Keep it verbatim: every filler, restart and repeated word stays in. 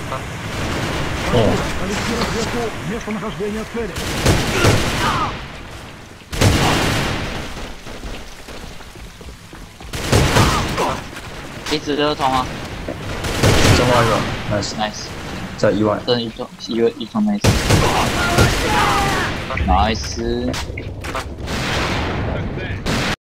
Корректируй сверху местонахождение цели. 一直就通啊中外个 nice ，nice， 在意外， 这一中一个一中 nice，nice。